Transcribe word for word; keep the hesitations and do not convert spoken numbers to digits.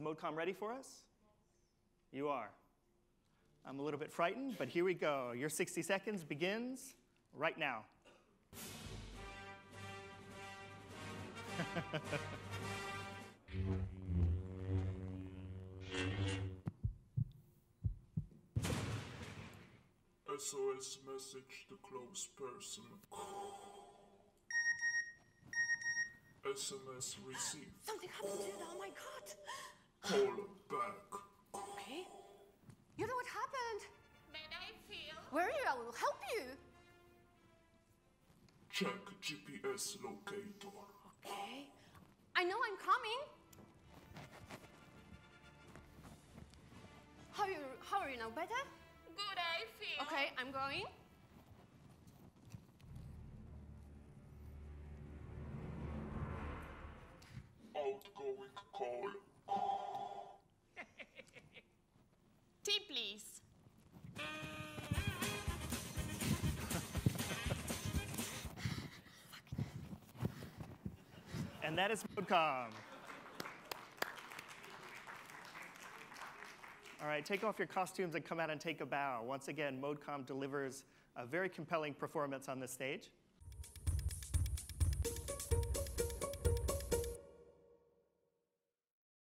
MODECOM ready for us? You are. I'm a little bit frightened, but here we go. Your sixty seconds begins right now. S O S message to close person. S M S received. Something happened to you. Oh my god. Call back. Okay. You know what happened? May I feel? Where are you? I will help you. Check G P S locator. Okay. I know I'm coming. How are you, how are you now? Better? Good, I feel. Okay, I'm going. Outgoing call. Tea, please. And that is MODECOM. All right, take off your costumes and come out and take a bow. Once again, MODECOM delivers a very compelling performance on this stage.